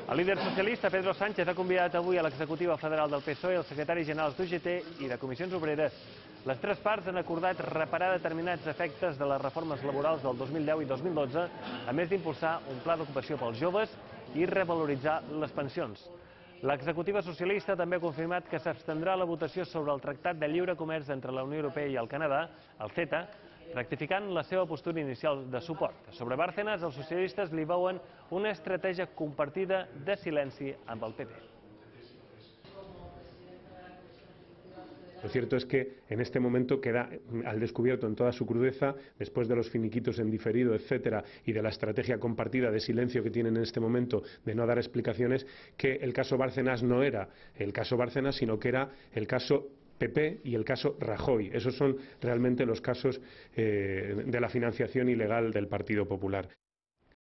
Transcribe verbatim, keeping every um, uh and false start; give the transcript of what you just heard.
El líder socialista, Pedro Sánchez, ha convidat avui a l'executiva federal del P S O E i els secretaris generals d'U G T i de Comissions Obreres. Les tres parts han acordat reparar determinats efectes de les reformes laborals del dos mil deu i dos mil dotze, a més d'impulsar un pla d'ocupació pels joves i revaloritzar les pensions. L'executiva socialista també ha confirmat que s'abstendrà la votació sobre el Tractat de Lliure Comerç entre la Unió Europea i el Canadà, el CETA, rectificant la seva postura inicial de suport. Sobre Bárcenas, els socialistes li veuen una estratègia compartida de silenci amb el P P. Lo cierto es que en este momento queda al descubierto en toda su crudeza, después de los finiquitos en diferido, etcétera, y de la estrategia compartida de silencio que tienen en este momento de no dar explicaciones, que el caso Bárcenas no era el caso Bárcenas, sino que era el caso P P y el caso Rajoy. Esos son realmente los casos eh, de la financiación ilegal del Partido Popular.